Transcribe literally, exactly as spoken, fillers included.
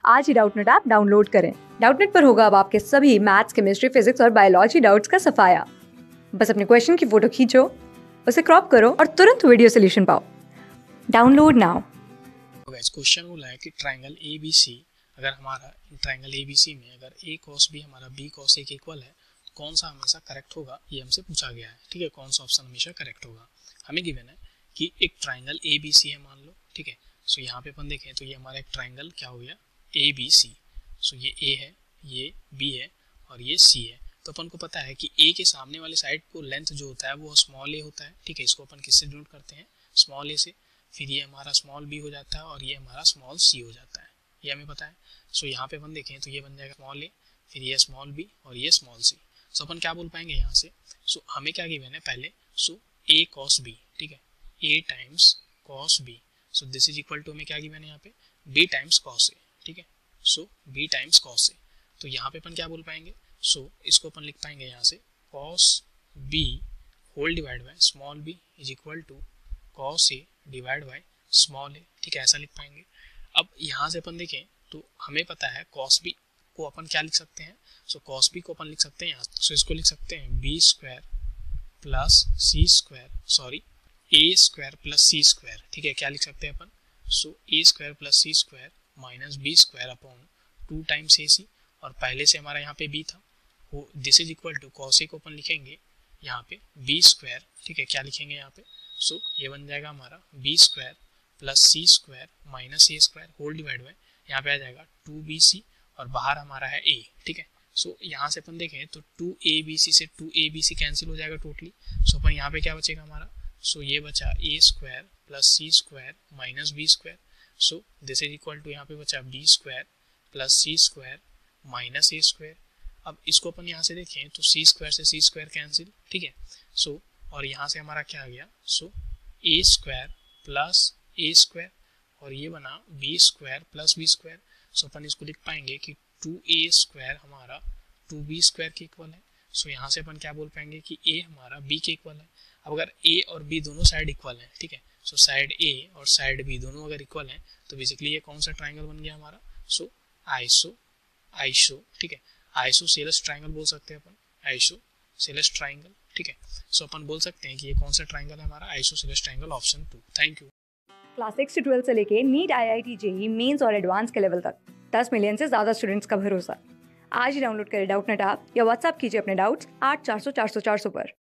आज ही Doubtnut app download करें। डाउटनेट पर होगा अब आपके सभी मैथ्स, केमिस्ट्री, फिजिक्स और बायोलॉजी डाउट्स का सफाया। बस अपने क्वेश्चन की फोटो खींचो, उसे क्रॉप करो और तुरंत वीडियो सोल्यूशन पाओ। Download now. गाइस, क्वेश्चन बोला है कि ट्रायंगल ए बी सी, अगर हमारा ट्रायंगल ए बी सी में अगर ए कॉस बी हमारा बी कॉस ए के इक्वल है तो कौन सा हमेशा करेक्ट होगा, ये हमसे पूछा गया है। ठीक है, कौन सा ऑप्शन हमेशा करेक्ट होगा। हमें गिवन है कि एक ट्रायंगल ए बी सी है, मान लो। ठीक है, सो यहाँ पे अपन देखें तो ये हमारा एक ट्रायंगल क्या हो गया, ए बी सी। सो ये ए है, ये बी है और ये सी है। तो अपन को पता है कि ए के सामने वाले साइड को लेंथ जो होता है वो स्मॉल ए होता है। ठीक है, इसको अपन किससे डिनोट करते हैं, स्मॉल ए से। फिर ये हमारा स्मॉल बी हो जाता है और ये हमारा स्मॉल सी हो जाता है, ये हमें पता है। सो यहाँ पे अपन देखें तो ये बन जाएगा स्मॉल ए, फिर ये स्मॉल बी और ये स्मॉल सी। सो अपन क्या बोल पाएंगे यहाँ से, सो हमें क्या गिवन है पहले, सो ए कॉस बी। ठीक है, A times cos B. So this is equal to हमें क्या गिवन है यहाँ पे, बी टाइम्स कॉस ए। ठीक है, so B times cos A. तो यहाँ पे अपन क्या बोल पाएंगे, सो इसको अपन लिख पाएंगे यहाँ से cos B whole divide by small B is equal to cos A divide by small A. ठीक है, ऐसा लिख पाएंगे। अब यहाँ से अपन देखें तो हमें पता है कॉस बी को अपन क्या लिख सकते हैं, सो कॉस बी को अपन लिख सकते हैं यहाँ, सो इसको लिख सकते हैं B square plus C square, sorry A square plus C square. ठीक है, क्या लिख सकते हैं अपन, so A square plus C square minus B square upon two times A C, और पहले से हमारा यहाँ पे बी था, वो this is equal to cos A को अपन लिखेंगे यहाँ पे बी स्क्वायर। ठीक है, क्या लिखेंगे यहाँ पे, सो so, ये बन जाएगा हमारा B square plus C square minus A square whole divide by, यहाँ पे आ जाएगा टू बी सी और बाहर हमारा है ए। ठीक है, सो so, यहाँ से अपन देखें तो टू ए बी सी से two A B C cancel हो जाएगा टोटली। सो so, अपन यहाँ पे क्या बचेगा हमारा, सो so, ये बचा A square plus C square minus B square. So this is equal to यहाँ पे बचा B square plus C square minus A square. अब इसको अपन यहाँ से देखें तो सी स्क्वायर से सी स्क्वायर कैंसिल। ठीक है, सो so, और यहाँ से हमारा क्या आ गया, so A square plus A square और ये बना B square plus B square. सो अपन इसको लिख पाएंगे कि टू ए स्क्वायर हमारा टू बी स्क्वायर के इक्वल है। सो so, यहाँ से अपन क्या बोल पाएंगे कि ए हमारा बी के इक्वल है। अब अगर ए और बी दोनों साइड इक्वल है, ठीक है, सो साइड ए और साइड बी दोनों अगर इक्वल है तो बेसिकली ये कौन सा ट्राइंगल बन गया हमारा, सो आइसो आइसो ठीक है, आइसोसेलेस ट्राइंगल बोल सकते हैं अपन, आइसोसेलेस ट्राइंगल। ठीक है, सो अपन बोल सकते हैं कि ये कौन सा ट्राइंगल है हमारा, isosceles triangle, option two. Thank you. Class six से ट्वेल्थ से लेके NEET, I I T, JEE Mains और एडवांस के लेवल तक दस मिलियन से ज्यादा स्टूडेंट्स का भरोसा। आज ही डाउनलोड करें डाउटनेट ऐप या व्हाट्सएप कीजिए अपने डाउट्स आठ चार सौ चार सौ चार सौ पर।